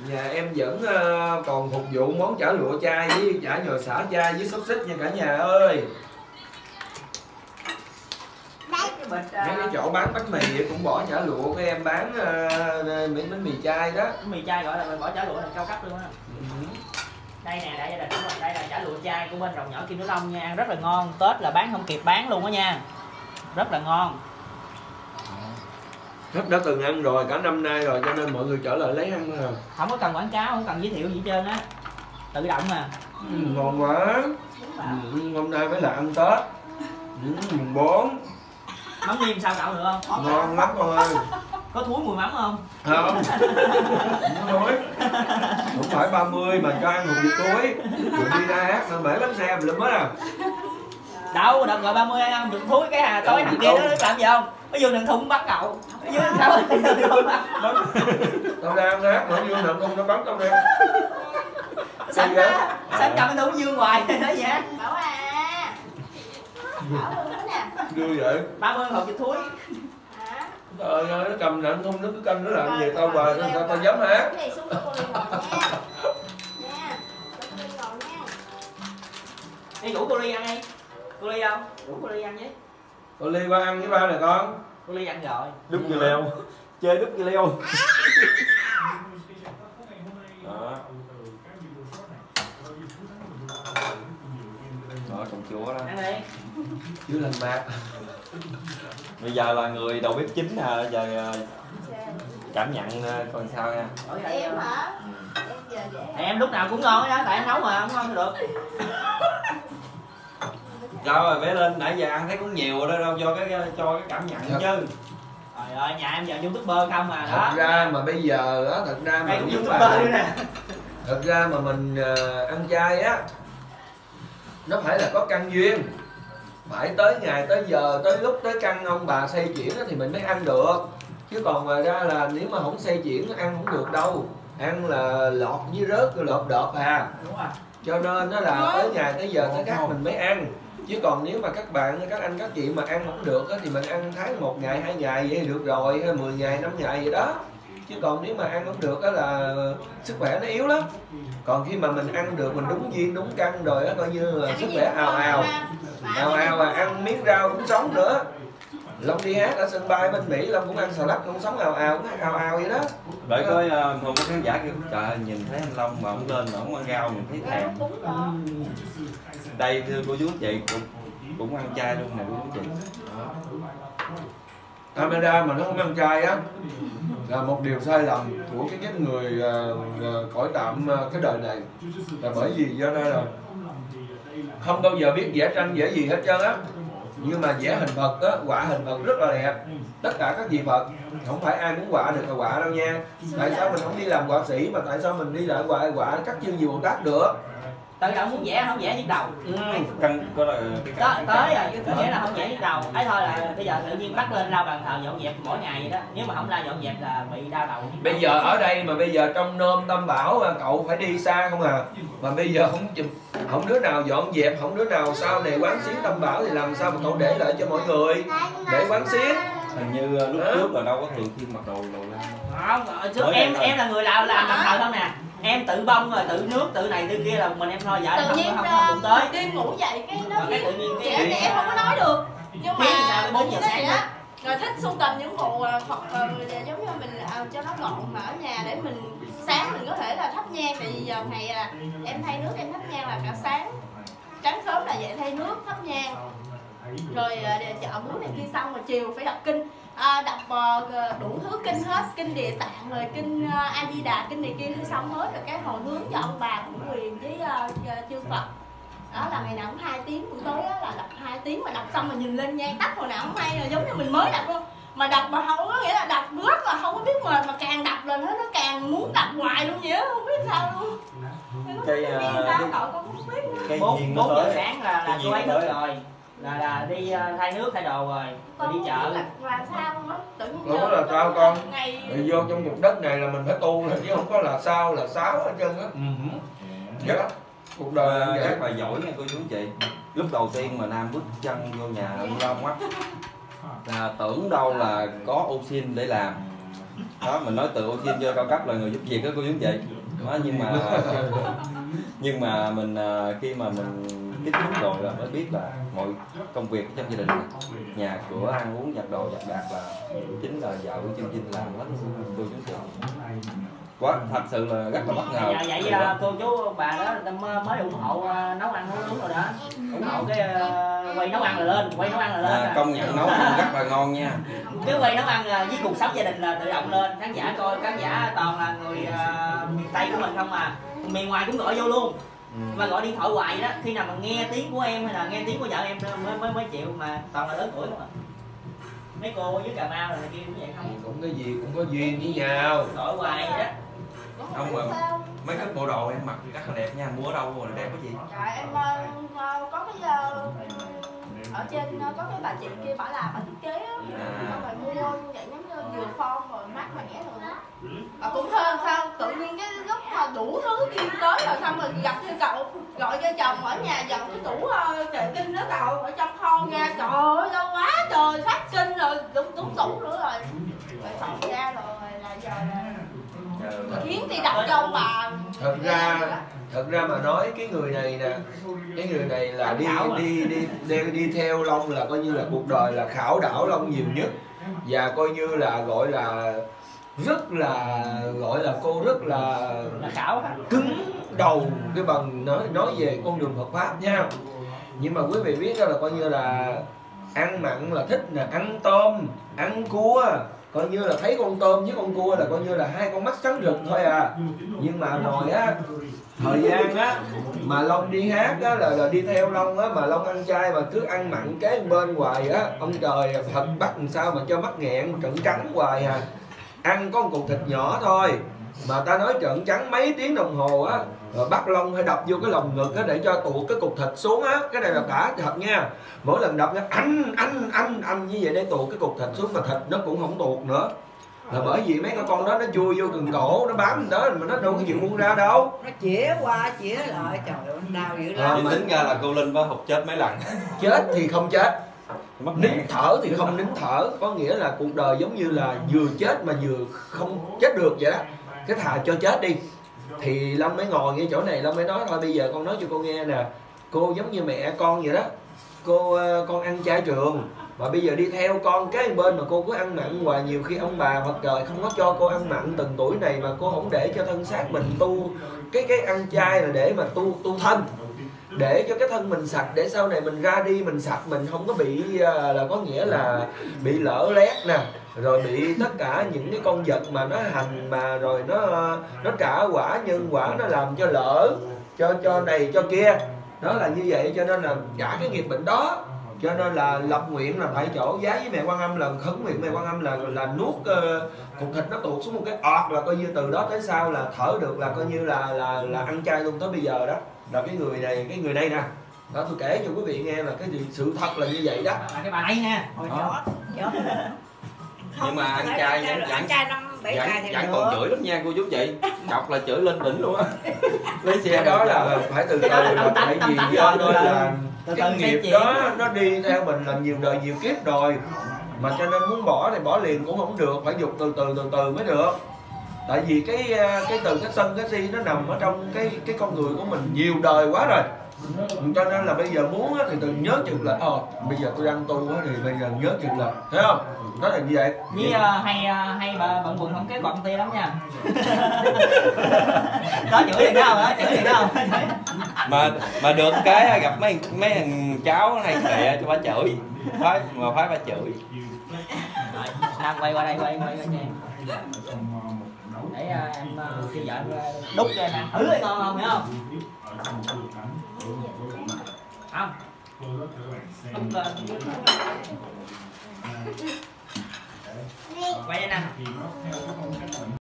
Nhà em vẫn còn phục vụ món chả lụa chay với chả nhồi xả chay với xúc xích nha cả nhà ơi. Mấy cái chỗ bán bánh mì cũng bỏ chả lụa của em bán miếng bánh mì chay đó. Bánh mì chay gọi là mình bỏ chả lụa là cao cấp luôn á. Đây nè đại gia đình, đây là chả lụa chay của bên Rồng Nhỏ Kim Tử Long nha, ăn rất là ngon. Tết là bán không kịp bán luôn á nha, rất là ngon. Khách đã từng ăn rồi cả năm nay rồi cho nên mọi người trở lại lấy ăn thôi. Không có cần quảng cáo, không cần giới thiệu gì hết trơn á, tự động mà. Ngon quá. Hôm nay mới là ăn Tết mùng 4. Mắm nêm sao cậu được không? Ngon lắm con ơi. Có thúi mùi mắm không? Không. Không thúi. Không phải 30 mà cho ăn một vịt túi. Rồi đi ra hát mà bể bánh xe mình lụm hết à. Đâu, đợt rồi 30 ăn vịt thúi cái hà tối thằng kia nó làm gì không? Nó vô đừng thùng bắt cậu. Nó vô sao tao đang hát mà vô đừng thùng nó bắn tao ra. Sánh cầm cái thùng dương hoài nói vậy. Bảo à. Bảo luôn đó nè. Vui vậy. 30 hộp vịt thúi. Trời ơi, nó cầm nặng không, nó cứ canh nó làm gì tao hoài, tao dám hát. Đi rủ cô Ly ăn đi. Cô Ly không? Rủ cô Ly ăn với. Cô Ly qua ăn với ba nè con. Cô Ly ăn rồi. Đút dưa leo. Chơi đút dưa leo. Đó. Đó, công chúa đó. Ăn đi. Chưa lành bạc. Bây giờ là người đầu bếp chính nè, giờ cảm nhận coi sao nha. Em hả? Em lúc nào cũng ngon á, tại em nấu mà không ngon thì được. Sao rồi bé lên nãy giờ ăn thấy cũng nhiều rồi đó, đâu cho cái cảm nhận chứ. Trời ơi, nhà em giờ youtuber không mà đó. Thật ra mà bây giờ á, thật ra mà youtuber nè. Thật ra mà mình ăn chay á, nó phải là có căn duyên. Phải tới ngày, tới giờ, tới lúc, tới căn ông bà xây chuyển thì mình mới ăn được. Chứ còn ngoài ra là nếu mà không xây chuyển ăn không được đâu. Ăn là lọt với rớt, lọt đọt à. Đúng rồi. Cho nên nó là tới ngày, tới giờ, tới khắc mình mới ăn. Chứ còn nếu mà các bạn, các anh, các chị mà ăn không được thì mình ăn tháng 1 ngày, 2 ngày vậy thì được rồi, hay 10 ngày, 5 ngày vậy đó. Chứ còn nếu mà ăn không được đó là sức khỏe nó yếu lắm. Còn khi mà mình ăn được, mình đúng duyên, đúng căn rồi đó, coi như là sức khỏe ào ào. Ào ào à, ăn miếng rau cũng sống nữa. Long đi hát ở sân bay bên Mỹ, Long cũng ăn xà lách, cũng sống ào ào, cũng ào ào vậy đó. Đợi coi một khán giả kêu trời ơi, nhìn thấy anh Long mà ông lên mà ông ăn rau mình thấy thèm. Đây thưa cô chú chị cũng ăn chay luôn nè cô chú chị. Camera mà nó không ăn chay á là một điều sai lầm của cái người cõi tạm cái đời này. Là bởi vì do nên là không bao giờ biết vẽ tranh vẽ gì hết trơn á, nhưng mà vẽ hình Phật á, họa hình Phật rất là đẹp. Tất cả các vị Phật không phải ai muốn họa được là họa đâu nha. Tại sao mình không đi làm họa sĩ mà tại sao mình đi lại họa các chương gì Bồ Tát được? Tự động muốn vẽ không vẽ nhức đầu. Căn có là tới rồi, có nghĩa là không vẽ nhức đầu. Ấy thôi là bây giờ tự nhiên bắt lên lau bàn thờ dọn dẹp mỗi ngày vậy đó. Nếu mà không la dọn dẹp là bị đau đầu. Bây giờ ở đây mà bây giờ trong nôm Tam Bảo cậu phải đi xa không à. Mà bây giờ không đứa nào dọn dẹp, không đứa nào sau này quán xuyến Tam Bảo thì làm sao mà cậu để lại cho mọi người để quán xuyến. Hình như lúc trước là đâu có thường xuyên mặc đồ ra. Không, trước em là người làm bàn thờ không nè. Em tự bông rồi tự nước tự này tự kia là mình em thôi, vợ không đụng tới. Đêm ngủ dậy cái nó cái tự nhiên cái em không có nói được. Nhưng mà sao 4 giờ sáng á. Rồi thích sưu tầm những bộ Phật giống như mình cho nó gọn mà ở nhà để mình sáng mình có thể là thắp nhang. Tại vì giờ ngày là em thay nước em thắp nhang là cả sáng. Sáng sớm là dậy thay nước thắp nhang. Rồi chợ búa này kia xong rồi chiều phải đọc kinh. Đọc đủ thứ kinh hết, kinh Địa Tạng rồi kinh A Di Đà, kinh này kia xong hết rồi cái hồi hướng cho ông bà cũng quyền với chư Phật. Đó là ngày nào cũng 2 tiếng buổi tối đó, là đọc 2 tiếng mà đọc xong mà nhìn lên nhang tắt hồi nào không hay, rồi giống như mình mới đọc luôn. Mà đọc mà không có nghĩa là đọc rất là không có biết mà càng đọc lên nó càng muốn đọc hoài luôn vậy đó, không biết sao luôn. Cái 4 giờ sáng là cô ấy thức rồi. Là đi thay nước thay đồ rồi đi chợ là sao á, tự nhiên không có là sao con thì vô trong vùng đất này là mình phải tu chứ không có là sao là sáo hết trơn á. Dạ. Cuộc đời là rất là giỏi nha cô chú chị. Lúc đầu tiên mà Nam bước chân vô nhà ông Long á là tưởng đâu là có ô xin để làm, Đó, mình nói từ ô xin cho cao cấp là người giúp việc đó cô chú anh chị. Đó, nhưng mà mình khi mà mình tiếp xúc rồi là mới biết là mọi công việc trong gia đình, nhà cửa, ăn uống, giặt đồ, giặt đạt là chính là vợ của chương trình làm hết cô chú chị. Quá thật sự là rất là bất ngờ. Vậy cô chú bà đó mới ủng hộ nấu ăn nấu nướng rồi đó, ủng hộ cái quay nấu ăn là lên, Công nhận nấu ăn rất là ngon nha. Cái quay nấu ăn với cuộc sống gia đình là tự động lên, khán giả coi, khán giả toàn là người miền Tây của mình không à, miền ngoài cũng gọi vô luôn. Mà gọi điện thoại hoài đó, khi nào mà nghe tiếng của em hay là nghe tiếng của vợ em mới chịu, mà toàn là lớn tuổi không à. Mấy cô với Cà Mau rồi này kia cũng vậy không? Cũng cái gì cũng có duyên với nhau. Gọi hoài vậy đó. Không mà mấy cái bộ đồ em mặc rất là đẹp nha, mua ở đâu rồi đẹp cái gì? Trời em có cái ở trên có cái bà chị kia bả làm, bả thiết kế á, xong rồi mua như vậy giống như vừa form rồi mát mẻ rồi đó. Cũng hơn sao tự nhiên cái lúc mà đủ thứ chuyên tới rồi xong rồi gặp như cậu gọi cho chồng ở nhà dọn cái tủ trời kinh đó cậu ở trong kho ra, trời ơi đâu quá trời phát kinh rồi đúng tủ nữa rồi soạn ra rồi là giờ là khiến thì đập cho ông bà. Thật ra mà nói cái người này nè, cái người này là đi theo Long là coi như là cuộc đời là khảo đảo Long nhiều nhất, và coi như là gọi là cô rất là khảo cứng đầu cái bằng nói về con đường Phật pháp nha. Nhưng mà quý vị biết đó là coi như là ăn mặn là thích nè, ăn tôm, ăn cua, coi như là thấy con tôm với con cua là coi như là hai con mắt sáng rực thôi à. Nhưng mà rồi á, thời gian á mà Long đi hát á là đi theo Long á, mà Long ăn chay mà cứ ăn mặn kế bên hoài á, ông trời thật bắt làm sao mà cho mắt nghẹn trận trắng hoài à. Ăn có một cục thịt nhỏ thôi mà ta nói trợn trắng mấy tiếng đồng hồ á, rồi bắt Long phải đập vô cái lồng ngực á để cho tuột cái cục thịt xuống á. Cái này là cả thật nha, mỗi lần đập nha anh như vậy để tuột cái cục thịt xuống, mà thịt nó cũng không tuột nữa, là bởi vì mấy cái con đó nó chui vô cần cổ, nó bám đó mà nó đâu có chịu buông ra đâu, nó chĩa qua chĩa lại, trời ơi đau dữ lắm. Tính ra là cô Linh có hụt chết mấy lần. Chết thì không chết, nín thở thì không nín thở, có nghĩa là cuộc đời giống như là vừa chết mà vừa không chết được vậy đó. Cái thà cho chết đi. Thì Long mới ngồi ngay chỗ này, Long mới nói thôi bây giờ con nói cho cô nghe nè, cô giống như mẹ con vậy đó, con ăn chay trường mà bây giờ đi theo con cái bên mà cô cứ ăn mặn hoài, nhiều khi ông bà Phật trời không có cho cô ăn mặn từng tuổi này mà cô không để cho thân xác mình tu cái ăn chay là để mà tu thân, để cho cái thân mình sạch, để sau này mình ra đi mình sạch, mình không có bị là có nghĩa là bị lở lét nè, rồi bị tất cả những cái con vật mà nó hành mà rồi nó trả quả nhân quả, nó làm cho lỡ cho này cho kia, đó là như vậy. Cho nên là trả cái nghiệp bệnh đó, cho nên là lập nguyện là tại chỗ giá với mẹ Quan Âm, là khấn nguyện mẹ Quan Âm là nuốt cục thịt nó tuột xuống một cái ọt, là coi như từ đó tới sau là thở được, là coi như là ăn chay luôn tới bây giờ đó. Là cái người này nè, đó tôi kể cho quý vị nghe là cái sự thật là như vậy đó. Cái bà này nè, Nhưng mà ăn chay vẫn còn chửi lắm nha cô chú chị, chọc là chửi lên đỉnh luôn á. Lấy xe đó là phải từ từ, là tại vì do là cái nghiệp đó nó đi theo mình là nhiều đời nhiều kiếp rồi, mà cho nên muốn bỏ thì bỏ liền cũng không được, phải dục từ từ mới được. Tại vì cái từ cái sân cái si nó nằm ở trong cái con người của mình nhiều đời quá rồi, cho nên là bây giờ muốn thì từ nhớ chừng là bây giờ tôi đang tu thì bây giờ nhớ chừng là, thấy không, đó là như vậy. Với hay bà bận quần không cái còn tia lắm nha. Có chửi gì đâu hả, chửi gì đâu. Mà được cái gặp mấy thằng cháu này kệ cho bà chửi, phải bà chửi. Nam quay qua đây, quay cho em để em kêu vợ đút cho em ăn thử coi ngon không, hiểu không? Không quay đây nè.